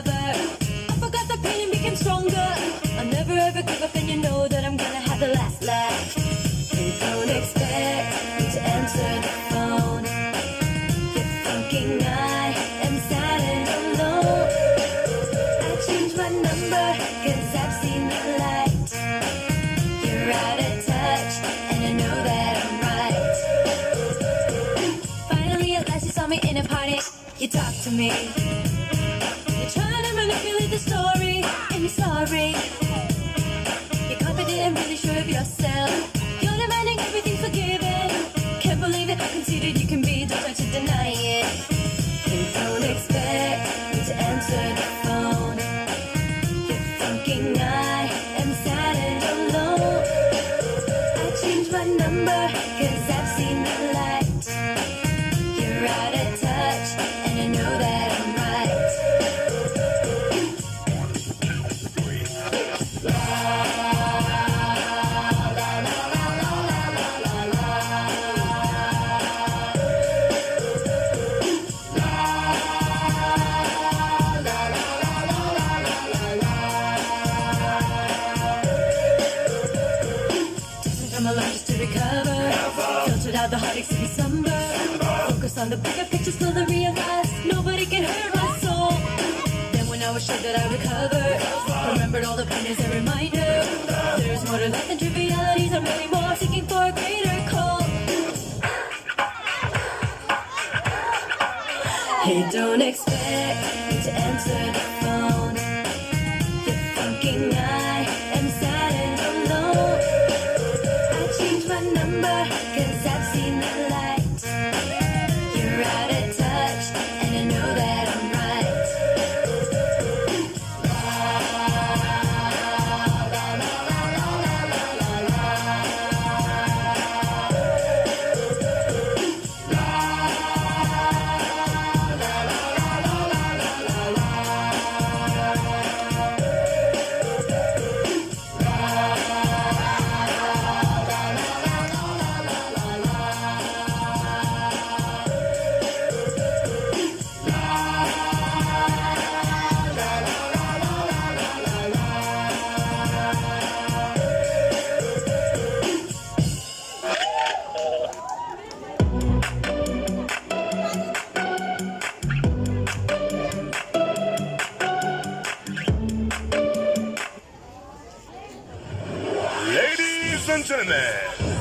recover. I forgot the pain and became stronger. I'll never ever give up, and you know that I'm gonna have the last laugh. You don't expect me to answer the phone. You're thinking I am sad and alone. I changed my number 'cause I've seen the light. You're out of touch, and I know that I'm right. Finally, at last, you saw me in a party. You talk to me. You're trying to manipulate the story. I'm sorry. You're confident and really sure of yourself. You're demanding everything's forgiven. Can't believe it, how conceited you can be. Don't try to deny it. You don't expect me to answer the phone. You're thinking I am sad and alone. I changed my number 'cause I've seen the light. You're out of touch, and I know that I'm right. From a life just to recover. Filtered out the heartaches to be somber. Focus on the bigger picture, slowly realize nobody can hurt my soul. Then when I was sure that I recovered, remembered all the pain as a reminder. There's more to life than trivialities. I'm really more seeking for a greater call. Hey, don't expect me to answer the phone. You're thinking I am sad and alone. I changed my number 'cause I've seen the light. You're out of touch, and I know that I'm right. Ladies and gentlemen,